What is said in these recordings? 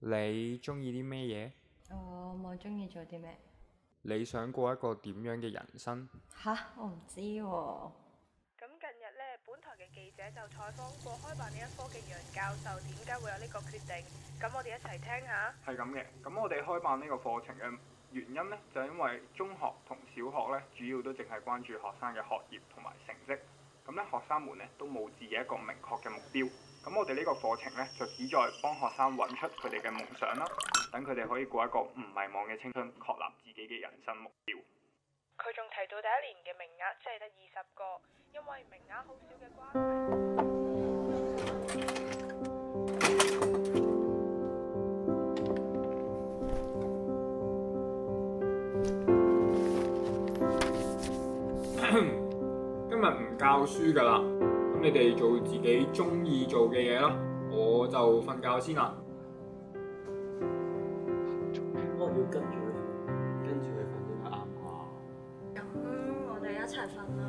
你中意啲咩嘢？ 我冇中意做啲咩。 你想過一個點樣嘅人生？ 吓，我唔知喎。 咁近日呢，本台嘅記者就採訪過開辦呢一科嘅楊教授，點解會有呢個決定？咁我哋一齊聽下。 係咁嘅，咁我哋開辦呢個課程嘅原因呢，就係因為中學同小學呢，主要都淨係關注學生嘅學業同埋成績，咁咧學生們呢，都冇自己一個明確嘅目標。咁我哋呢個課程呢，就旨在幫學生揾出佢哋嘅夢想啦，等佢哋可以過一個唔迷茫嘅青春，確立自己嘅人生目標。 佢仲提到第一年嘅名額只係得20個，因為名額好少嘅關係。 今日唔教書㗎啦，咁你哋做自己中意做嘅嘢啦，我就瞓覺先啦。 我要跟住佢瞓先係啱啩。 咁我哋一齊瞓啦。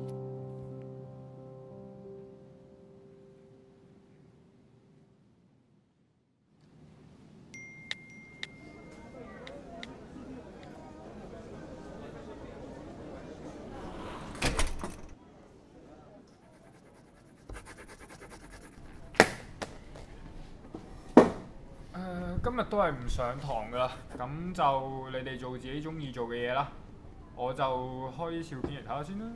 今日都係唔上堂㗎啦，咁就你哋做自己中意做嘅嘢啦，我就開啲笑片嚟睇下先啦。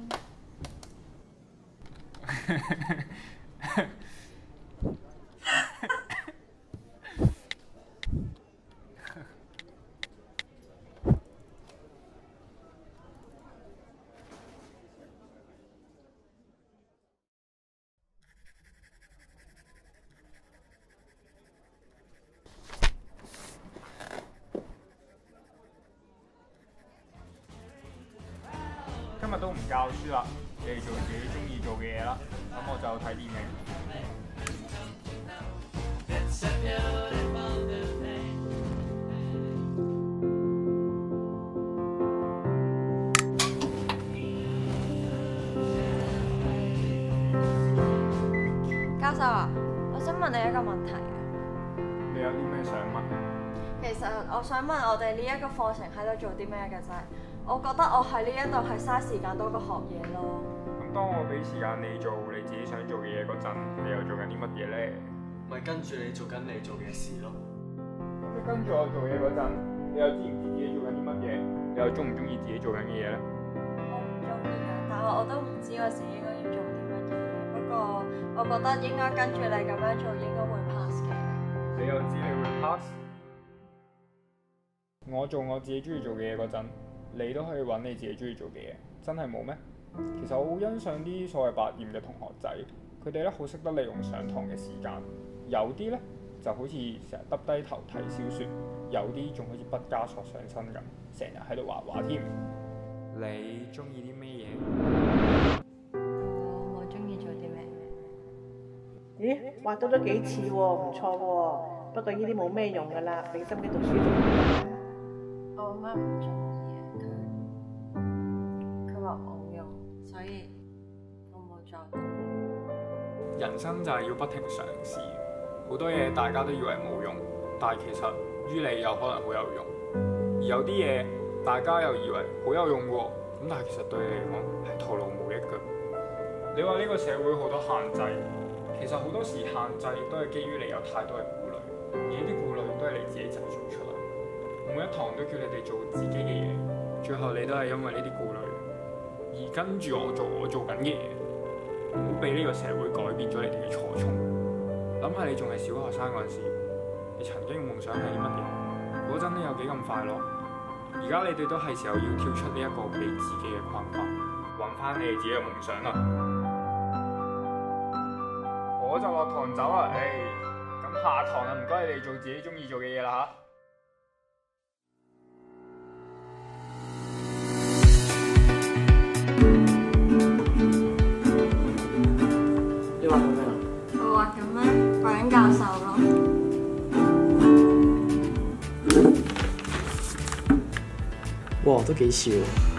今日都唔教書啦，你哋做自己中意做嘅嘢啦，咁我就睇電影。 教授啊，我想問你一個問題啊。 你有啲咩想問？ 其實我想問我哋呢一個課程喺度做啲咩嘅啫？我覺得我喺呢一度係嘥時間多過學嘢咯。 咁當我俾時間你做你自己想做嘅嘢嗰陣，你又做緊啲乜嘢呢？ 咪跟住你做緊你做嘅事咯。 咁你跟住我做嘢嗰陣，你又知唔知自己做緊啲乜嘢？你又中唔中意自己做緊嘅嘢呢？ 我唔中意啊，但係我都唔知我自己應該要做啲乜嘢。不過我覺得應該跟住你咁樣做應該會 pass 嘅。 你又知你會 pass？我做我自己中意做嘅嘢嗰陣，你都可以揾你自己中意做嘅嘢，真係冇咩？其實我好欣賞啲所謂百厭嘅同學仔，佢哋咧好識得利用上堂嘅時間，有啲咧就好似成日耷低頭睇小説，有啲仲好似畢加索上身咁，成日喺度畫畫添。 你中意啲咩嘢？ 我中意做啲咩？ 咦，畫到咗幾次喎，唔錯喎。不過呢啲冇咩用㗎啦，俾心機讀書就得啦。 我媽唔中意啊，佢話冇用，所以我冇再讀。 人生就係要不停嘗試，好多嘢大家都以為冇用，但係其實於你有可能好有用，而有啲嘢大家又以為好有用喎，咁但係其實對你嚟講係徒勞無益㗎。你話呢個社會好多限制，其實好多時限制都係基於你有太多嘅顧慮，而呢啲顧慮都係你自己製造出嚟。每一堂都叫你哋做自己嘅嘢，最後你都係因為呢啲顧慮而跟住我做緊嘅嘢，唔好俾呢個社會改變咗你哋嘅初衷。諗下你仲係小學生嗰陣時，你曾經嘅夢想係啲乜嘢？嗰陣你有幾咁快樂？而家你哋都係時候要跳出呢一個俾自己嘅框框，揾翻你哋自己嘅夢想啦！我就落堂走啦，咁下堂啊唔該你哋做自己中意做嘅嘢啦嚇。 你畫緊咩啊？ 我畫緊咩？畫緊教授咯。 哇，都幾似喎。